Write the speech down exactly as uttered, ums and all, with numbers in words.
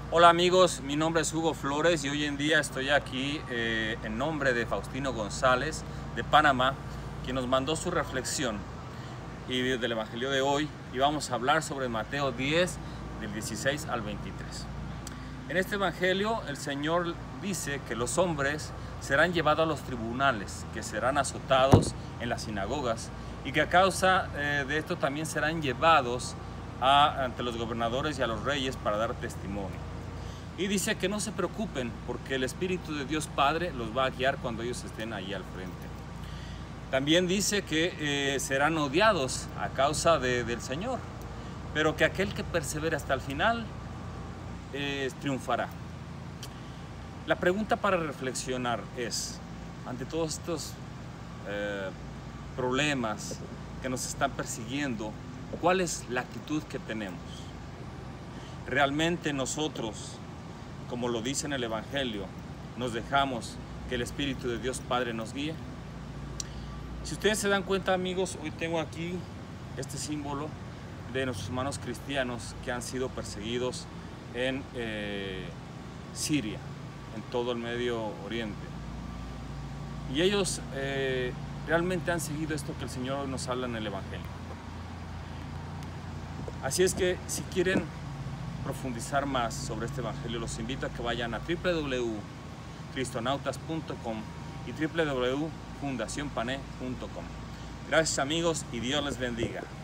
Hola amigos, mi nombre es Hugo Flores y hoy en día estoy aquí eh, en nombre de Faustino González de Panamá, quien nos mandó su reflexión y del Evangelio de hoy, y vamos a hablar sobre Mateo diez, del dieciséis al veintitrés. En este Evangelio el Señor dice que los hombres serán llevados a los tribunales, que serán azotados en las sinagogas y que a causa eh, de esto también serán llevados a, ante los gobernadores y a los reyes para dar testimonio. Y dice que no se preocupen porque el Espíritu de Dios Padre los va a guiar cuando ellos estén ahí al frente. También dice que eh, serán odiados a causa de, del Señor, pero que aquel que persevera hasta el final eh, triunfará. La pregunta para reflexionar es, ante todos estos eh, problemas que nos están persiguiendo, ¿cuál es la actitud que tenemos? ¿Realmente nosotros, como lo dice en el Evangelio, nos dejamos que el Espíritu de Dios Padre nos guíe? Si ustedes se dan cuenta, amigos, hoy tengo aquí este símbolo de nuestros hermanos cristianos que han sido perseguidos en eh, Siria, en todo el Medio Oriente. Y ellos eh, realmente han seguido esto que el Señor nos habla en el Evangelio. Así es que si quieren profundizar más sobre este Evangelio, los invito a que vayan a w w w punto cristonautas punto com y w w w punto fundación pané punto com. Gracias amigos y Dios les bendiga.